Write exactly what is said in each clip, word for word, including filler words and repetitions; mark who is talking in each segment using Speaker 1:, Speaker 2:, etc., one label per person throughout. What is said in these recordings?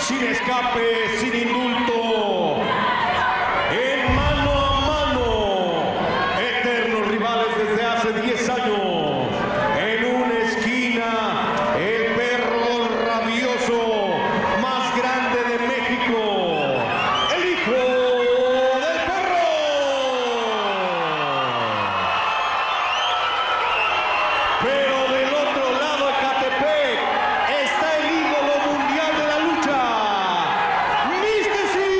Speaker 1: sin escape, sin indulto, en mano a mano, eternos rivales desde hace diez años, en una esquina, el perro rabioso más grande de México, el hijo del perro. Pero del otro lado de Ecatepec está el ídolo mundial de la lucha, Místesis.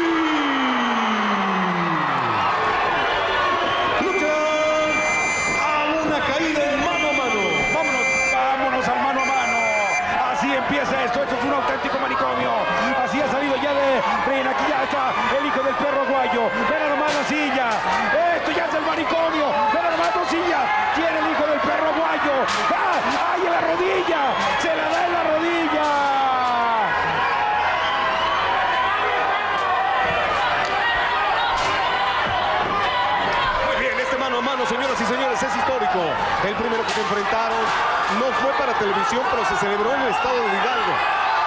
Speaker 1: Luchan a una caída en mano a mano.
Speaker 2: Vámonos, vámonos al mano a mano. Así empieza esto, esto es un auténtico manicomio. Así ha salido ya de Rin, aquí ya está el hijo del perro aguayo. Ven a nomás la silla. Esto ya es el manicomio. Ven a nomás dos sillas. Tiene el hijo del perro aguayo. ¡Ah! ¡Ay, en la rodilla! ¡Se la da en la rodilla!
Speaker 1: Muy bien, este mano a mano, señoras y señores, es histórico. El primero que se enfrentaron no fue para televisión, pero se celebró en el estado de Hidalgo.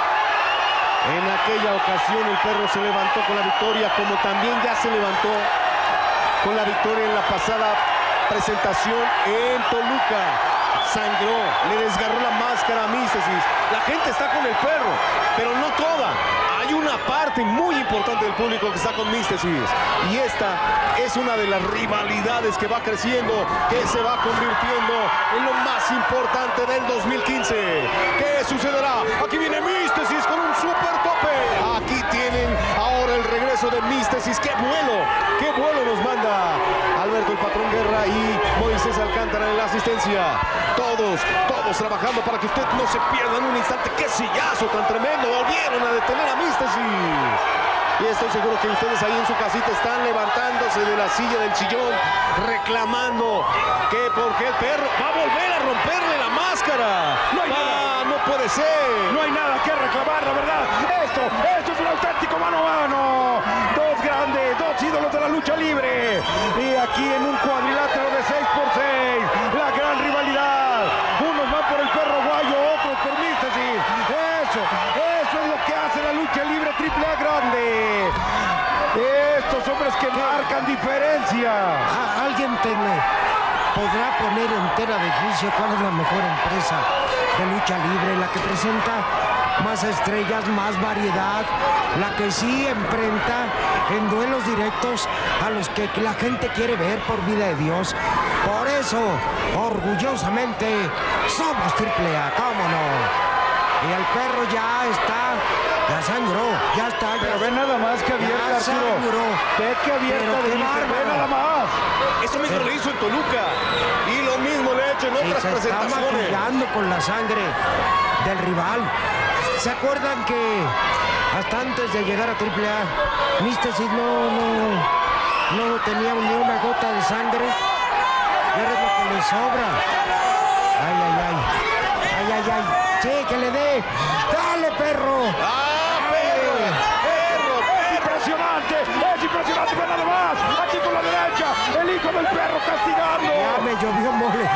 Speaker 1: En aquella ocasión el perro se levantó con la victoria, como también ya se levantó con la victoria en la pasada presentación en Toluca. Sangró, le desgarró la máscara a Místesis. La gente está con el perro, pero no toda. Hay una parte muy importante del público que está con Místesis. Y esta es una de las rivalidades que va creciendo, que se va convirtiendo en lo más importante del dos mil quince. ¿Qué sucederá? Aquí viene Místesis con un super tope. Aquí tienen ahora el regreso de Místesis. ¡Qué vuelo! ¡Qué vuelo nos manda Alberto el Patrón Guerra y Moisés Alcántara en la asistencia! Todos, todos trabajando para que usted no se pierda en un instante. ¡Qué sillazo tan tremendo! Volvieron a detener a Místesis. Y estoy seguro que ustedes ahí en su casita están levantándose de la silla del sillón, reclamando que porque el perro va a volver a romperle la máscara.
Speaker 2: No hay
Speaker 1: ah,
Speaker 2: nada.
Speaker 1: no puede ser.
Speaker 2: No hay nada que reclamar, la verdad. Esto, esto es un auténtico mano a mano. Dos grandes, dos ídolos de la lucha libre. Y aquí en un cuadrilátero de seis por seis, la gran rivalidad. Unos van por el perro aguayo, otros por Místesis. Eso, eso es lo que hace la lucha libre triple A grande. Estos hombres que marcan diferencia.
Speaker 3: Ah, alguien te podrá poner entera de juicio cuál es la mejor empresa de lucha libre, la que presenta más estrellas, más variedad, la que sí enfrenta en duelos directos a los que la gente quiere ver, por vida de Dios. Por eso, orgullosamente, somos triple A, ¿cómo no? Y el perro ya está, ya sangró, ya está.
Speaker 2: Pero
Speaker 3: ya
Speaker 2: ve nada más que abierta,
Speaker 3: ya
Speaker 2: Arturo.
Speaker 3: sangró.
Speaker 2: Ve que abierta
Speaker 3: Pero
Speaker 2: de
Speaker 3: qué
Speaker 2: Místesis, ve
Speaker 3: bárbaro.
Speaker 2: nada más.
Speaker 1: Eso mismo le hizo en Toluca. Y lo mismo le ha hecho en
Speaker 3: Y
Speaker 1: otras
Speaker 3: se está
Speaker 1: presentaciones.
Speaker 3: maquillando con la sangre del rival. ¿Se acuerdan que hasta antes de llegar a triple A, Místesis no, no, no tenía ni una gota de sangre? Y ahora es lo que le sobra. Ay, ay, ay. Ay, ay, ay. Sí, que le dé. ¡Dale, perro!
Speaker 1: ¡Ah, perro! ¡Perro!
Speaker 2: Es impresionante, es impresionante, ve nada más. Aquí con la derecha, el hijo del perro castigando.
Speaker 3: Ya me llovió mole.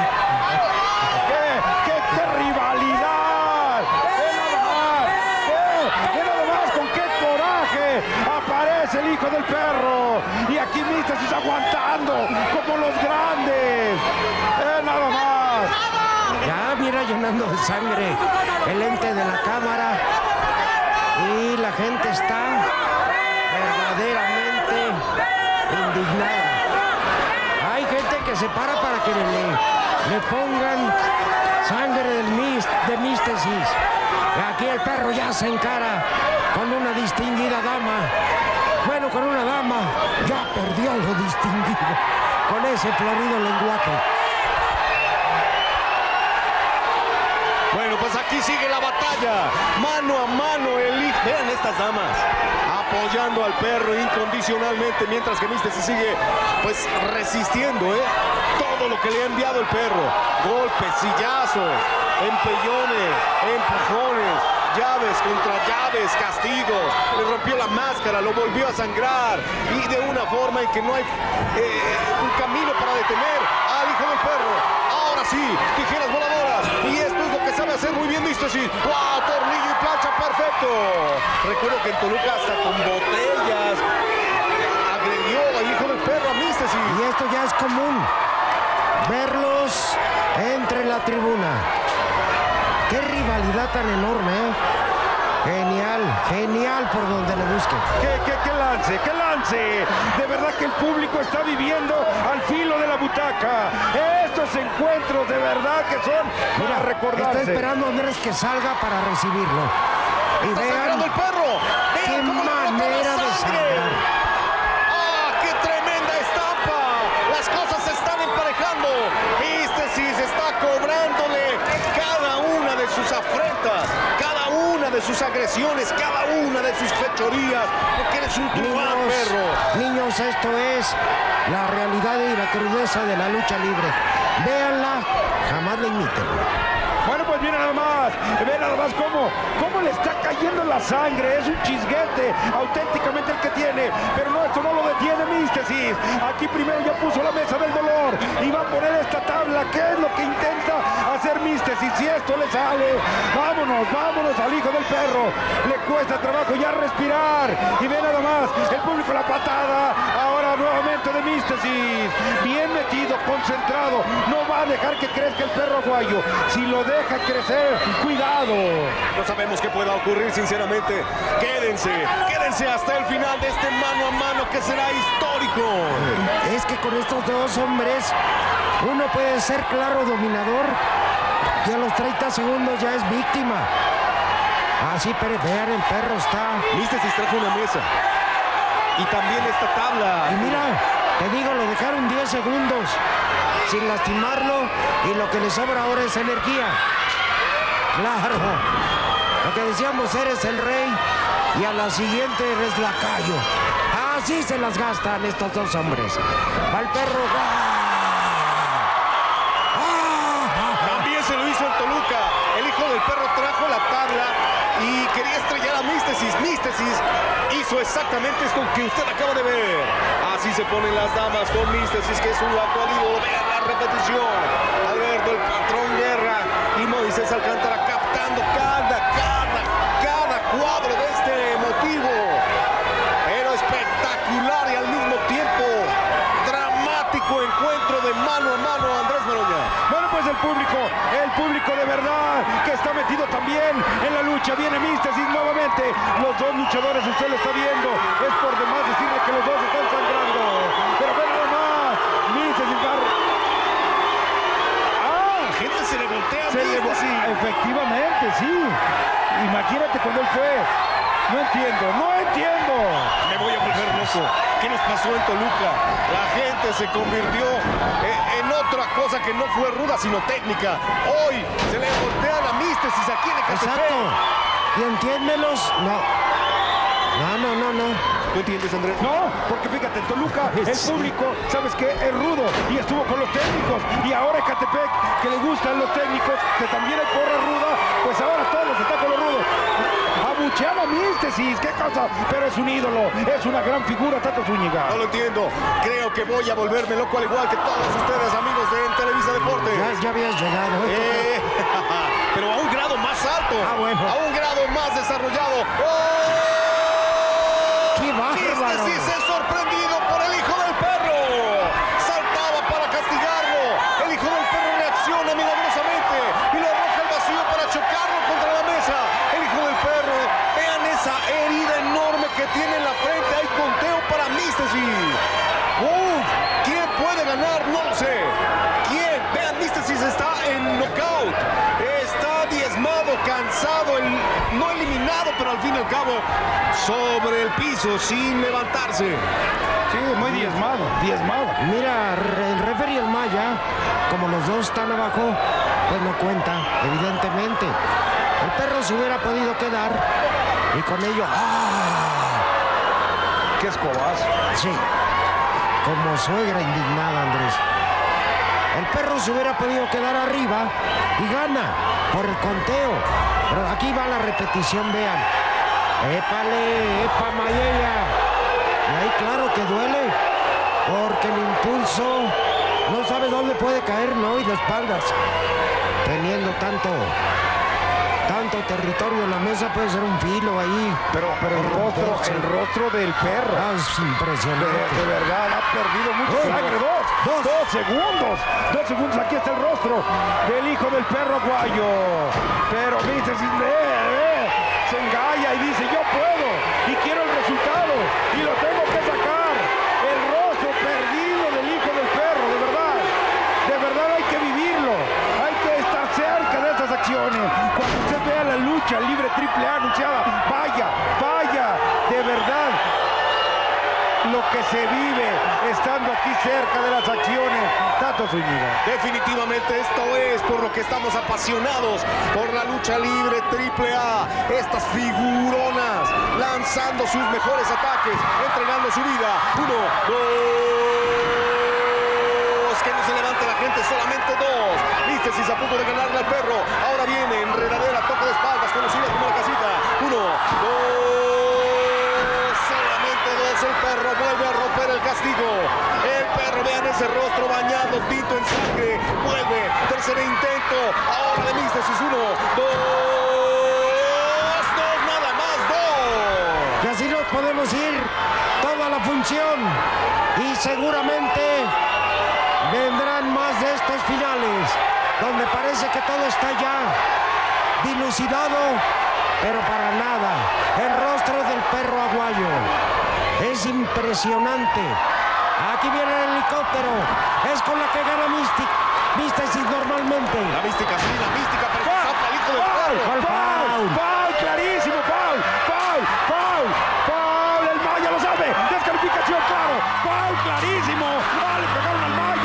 Speaker 2: ¡Qué, qué, qué rivalidad! ¡Ve nada más! ¡Ve, ve nada más con qué coraje aparece el hijo del perro! Y aquí Místesis aguantando como los grandes. ¡Ve nada más!
Speaker 3: Ya mira llenando de sangre el ente de la cámara. Y la gente está verdaderamente indignada. Hay gente que se para para que le, le pongan sangre del mis, de Místesis. Aquí el perro ya se encara con una distinguida dama. Bueno, con una dama ya perdió lo distinguido con ese florido lenguaje.
Speaker 1: Bueno, pues aquí sigue la batalla, mano a mano, el hijo. Vean estas damas apoyando al perro incondicionalmente, mientras que Místesis sigue pues resistiendo, ¿eh? Todo lo que le ha enviado el perro, golpes, sillazos, empellones, empujones, llaves contra llaves, castigos, le rompió la máscara, lo volvió a sangrar, y de una forma en que no hay eh, un camino para detener al hijo del perro. Ahora sí, tijeras voladoras, y esto es lo que sabe sabe hacer muy bien Místesis. ¡Wow! Tornillo y plancha, perfecto. Recuerdo que en Toluca hasta con botellas agredió al hijo del perro a Místesis.
Speaker 3: Y esto ya es común, verlos entre la tribuna. Qué rivalidad tan enorme, ¿eh? Genial, genial por donde le busque.
Speaker 2: ¡Qué, qué, qué lance, qué lance! De verdad que el público está viviendo al filo de la butaca. Estos encuentros de verdad que son
Speaker 3: Mira,
Speaker 2: para recordarse.
Speaker 3: está esperando Andrés que salga para recibirlo. Y
Speaker 1: Está
Speaker 3: vean
Speaker 1: sangrando el perro. Vean
Speaker 3: qué
Speaker 1: cómo le brota la
Speaker 3: manera de
Speaker 1: sangre.
Speaker 3: sangrar.
Speaker 1: ¡Ah, qué tremenda estampa! Las cosas se están emparejando. Místesis está cobrándole cada una de sus afrentas, cada una de sus agresiones, cada una de sus fechorías, porque eres un truán, perro.
Speaker 3: Niños, esto es la realidad y la crudeza de la lucha libre. Véanla, jamás la imiten.
Speaker 2: Bueno, pues miren nada más, ven nada más cómo, cómo le está cayendo la sangre, es un chisguete auténticamente el que tiene, pero no, esto no lo detiene Místesis. Aquí primero ya puso la mesa del dolor y va a poner esta tabla, ¿qué es lo que intenta hacer Místesis? Si esto le sale, vámonos, vámonos al hijo del perro, le cuesta trabajo ya respirar, y ven nada más, el público la patada, ahora nuevamente de Místesis, bien metido, concentrado, no va a dejar que crezca el perro aguayo, si lo deja crecer, cuidado.
Speaker 1: No sabemos qué pueda ocurrir, sinceramente. Quédense, quédense hasta el final de este mano a mano que será histórico.
Speaker 3: Es que con estos dos hombres uno puede ser claro dominador y a los treinta segundos ya es víctima. Así, pero vean, el perro está.
Speaker 1: Místesis trajo una mesa y también esta tabla.
Speaker 3: Y mira, te digo, lo dejaron diez segundos sin lastimarlo y lo que le sobra ahora es energía. Claro, lo que decíamos, eres el rey y a la siguiente eres lacayo. Así se las gastan estos dos hombres. Va el perro.
Speaker 1: También se lo hizo en Toluca. El hijo del perro trajo la tabla y quería estrellar a Místesis. Místesis hizo exactamente esto que usted acaba de ver. Así se ponen las damas con Místesis, que es un actual ídolo. Vean la repetición. Alberto, el patrón Guerra y Moisés Alcántara captando cada, cada, cada cuadro de este motivo. Pero espectacular y al mismo tiempo dramático encuentro de mano a mano, Andrés Maroña.
Speaker 2: Bueno, pues el público, el público de verdad que está metido también en la lucha. Viene Místesis nuevamente. Los dos luchadores, usted lo está viendo. Es por demás decirle que los dos están sangrando. Pero ven nada más. Místesis va. ¡Ah!
Speaker 1: La gente se le voltea a
Speaker 2: Se le...
Speaker 1: Místesis.
Speaker 2: Efectivamente, sí. Imagínate cuando él fue. No entiendo, no entiendo.
Speaker 1: Me voy a volver loco. ¿Qué nos pasó en Toluca? La gente se convirtió en otra cosa que no fue ruda, sino técnica. Hoy se le voltean a Místesis aquí en Ecatepec.
Speaker 3: Exacto. ¿Y entiéndelos? No. No, no, no, no.
Speaker 1: ¿Tú entiendes, Andrés?
Speaker 2: No, porque fíjate, en Toluca el público, ¿sabes qué? Es rudo y estuvo con los técnicos. Y ahora Ecatepec, que le gustan los técnicos, que también hay porra ruda, pues ahora todos están con los rudos. Abuchean a Místesis, qué cosa, pero es un ídolo, es una gran figura, Tato Zúñiga.
Speaker 1: No lo entiendo. Creo que voy a volverme loco al igual que todos ustedes, amigos de Televisa Deportes.
Speaker 3: Ya, ya habías llegado. ¿eh?
Speaker 1: Eh, pero a un grado más alto.
Speaker 3: Ah, bueno.
Speaker 1: A un grado más desarrollado. ¡Oh!
Speaker 3: ¡Qué bárbaro!
Speaker 1: Místesis es sorprendido por el hijo del perro. Saltaba para castigarlo. El hijo del perro reacciona milagrosamente y lo arroja al vacío para chocarlo contra la mesa. El hijo del perro, vean esa herida enorme que tiene en la frente. Hay conteo para Místesis. ¡Uf! ¿Quién puede ganar? No lo sé. ¿Quién? Vean, Místesis está en knockout. Está diezmado, cansado, el, no eliminado, pero al fin y al cabo sobre el piso sin levantarse.
Speaker 2: Sí, muy diezmado, diezmado.
Speaker 3: Mira, el referee el Maya, como los dos están abajo, pues no cuenta, evidentemente. El perro se hubiera podido quedar y con ello... ¡Ah!
Speaker 2: ¡Qué escobazo!
Speaker 3: Sí, como suegra indignada, Andrés. El perro se hubiera podido quedar arriba y gana por el conteo. Pero aquí va la repetición, vean. ¡Épale! ¡Epa, Mayella! Y ahí claro que duele, porque el impulso no sabe dónde puede caer, ¿no? Y de espaldas, teniendo tanto tanto territorio en la mesa, puede ser un filo ahí.
Speaker 2: Pero, pero el rostro, el rostro del perro.
Speaker 3: Ah, es impresionante.
Speaker 2: De, de verdad, ha perdido mucho
Speaker 3: Oh,
Speaker 2: sangre. Dos,
Speaker 3: dos.
Speaker 2: dos segundos. Dos segundos. Aquí está el rostro del hijo del perro aguayo. Pero, viste, si ve, ve, se engalla y dice, yo puedo. Y quiero el resultado. Y lo tengo que sacar. El rostro perdido del hijo del perro, de verdad. De verdad hay que vivirlo. Hay que estar cerca de estas acciones. Cuando usted vea la lucha libre triple A anunciada, vaya, vaya, de verdad. Lo que se vive estando aquí cerca de las acciones. Tato Zúñiga.
Speaker 1: Definitivamente esto es por lo que estamos apasionados, por la lucha libre triple A. Estas figuronas lanzando sus mejores ataques, entregando su vida. Uno, dos. Que no se levante la gente, solamente dos. Viste, si se a punto de ganarle al perro. Ahora viene enredadera, toque de espaldas, conocida como la casita. Uno, dos. El perro vuelve a romper el castigo. El perro, vean ese rostro bañado, tinto en sangre. Vuelve, tercer intento. Ahora de místesis, uno, dos, dos, nada más, dos.
Speaker 3: Y así nos podemos ir toda la función. Y seguramente vendrán más de estos finales, donde parece que todo está ya dilucidado, pero para nada. El rostro del perro aguayo es impresionante. Aquí viene el helicóptero. Es con la que gana Mystic. Místesis normalmente.
Speaker 1: La mística, sí, la mística, pero
Speaker 2: ¡Foul!
Speaker 1: zapa al hijo del
Speaker 2: ¡Foul!
Speaker 1: perro.
Speaker 3: ¿Cuál
Speaker 2: ¡Foul!
Speaker 3: foul?
Speaker 2: ¡Foul! ¡Clarísimo! ¡Foul! ¡Foul! ¡Foul! ¡Foul! El Maya lo sabe. ¡Descalificación, claro! ¡Foul! ¡Clarísimo! ¡Ah, le pegaron al Maya!